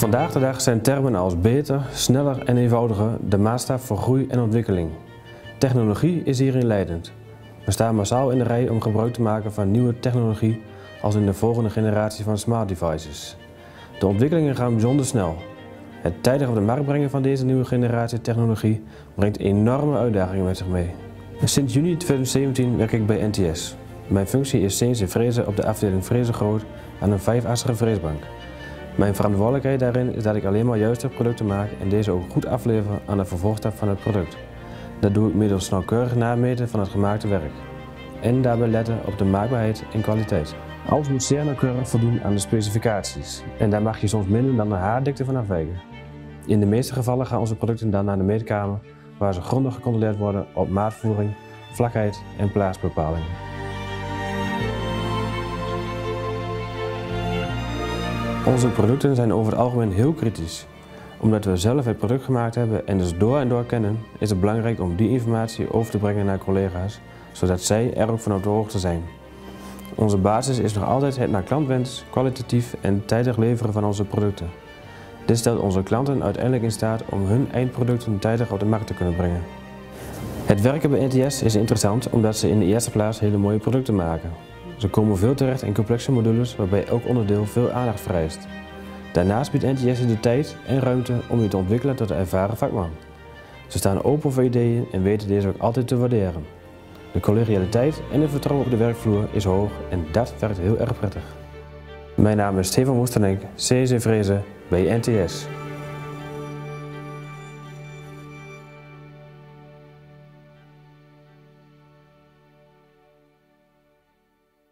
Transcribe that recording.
Vandaag de dag zijn termen als beter, sneller en eenvoudiger de maatstaf voor groei en ontwikkeling. Technologie is hierin leidend. We staan massaal in de rij om gebruik te maken van nieuwe technologie als in de volgende generatie van smart devices. De ontwikkelingen gaan bijzonder snel. Het tijdig op de markt brengen van deze nieuwe generatie technologie brengt enorme uitdagingen met zich mee. Sinds juni 2017 werk ik bij NTS. Mijn functie is CNC-frezen op de afdeling Frezen Groot aan een 5-assige freesbank. Mijn verantwoordelijkheid daarin is dat ik alleen maar juiste producten maak en deze ook goed aflever aan de vervolgstap van het product. Dat doe ik middels nauwkeurig nameten van het gemaakte werk. En daarbij letten op de maakbaarheid en kwaliteit. Alles moet zeer nauwkeurig voldoen aan de specificaties. En daar mag je soms minder dan een haardikte van afwijken. In de meeste gevallen gaan onze producten dan naar de meetkamer, waar ze grondig gecontroleerd worden op maatvoering, vlakheid en plaatsbepalingen. Onze producten zijn over het algemeen heel kritisch. Omdat we zelf het product gemaakt hebben en dus door en door kennen, is het belangrijk om die informatie over te brengen naar collega's, zodat zij er ook van op de hoogte zijn. Onze basis is nog altijd het naar klantwens, kwalitatief en tijdig leveren van onze producten. Dit stelt onze klanten uiteindelijk in staat om hun eindproducten tijdig op de markt te kunnen brengen. Het werken bij NTS is interessant omdat ze in de eerste plaats hele mooie producten maken. Ze komen veel terecht in complexe modules waarbij elk onderdeel veel aandacht vereist. Daarnaast biedt NTS je de tijd en ruimte om je te ontwikkelen tot een ervaren vakman. Ze staan open voor ideeën en weten deze ook altijd te waarderen. De collegialiteit en het vertrouwen op de werkvloer is hoog en dat werkt heel erg prettig. Mijn naam is Stefan Woestenink, CNC Frezen bij NTS.